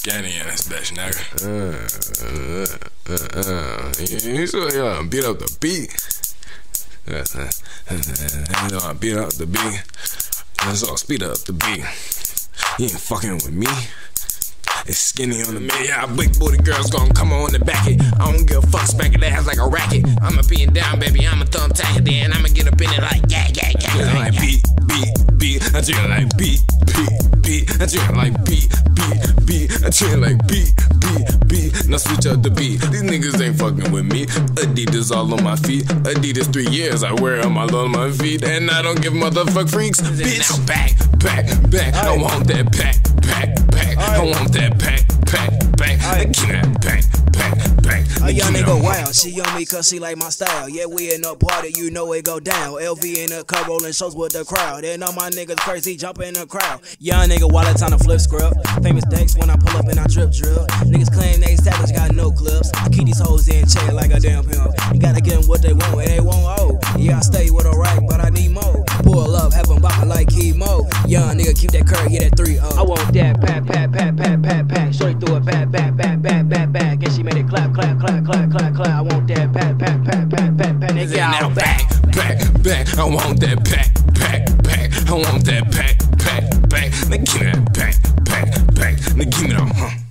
scanning in this bitch, nigga. You sure y'all beat up the beat? You know I beat up the beat. Let's all speed up the beat. You ain't fucking with me. It's skinny on the mid. Yeah, big booty girls gon' come on the back it. I don't give a fuck, spank it ass like a racket. I'ma be it down, baby, I'ma thumbtack it, then I'ma get up in it like yeah. I like beat. I treat it like beat. I treat it like beat. I treat it like beat. Now switch up the beat. These niggas ain't fucking with me. Adidas all on my feet. Adidas 3 years, I wear them all on my feet. And I don't give motherfuck freaks. Bitch, now back. I want that back. I want that back. Give that back. A young nigga wild, she on me cause she like my style. Yeah, we in a party, you know it go down. LV in the car rolling shows with the crowd. And all my niggas crazy, jump in the crowd. Young nigga wallet time to flip scrub. Famous decks when I pull up and I drip drill. Niggas claim they savage, got no clips. I keep these hoes in check like a damn pimp. You gotta get them what they want and they won't owe. Yeah, I stay with a rack, but I need more. Pull up, have them bopping like chemo. Young nigga keep that curve, get that 3-0. I want that pat. Straight through it, back. And she made it clap. I want that pat. Nigga, now back. I want that back. I want that back. Now give me that back. Now give me that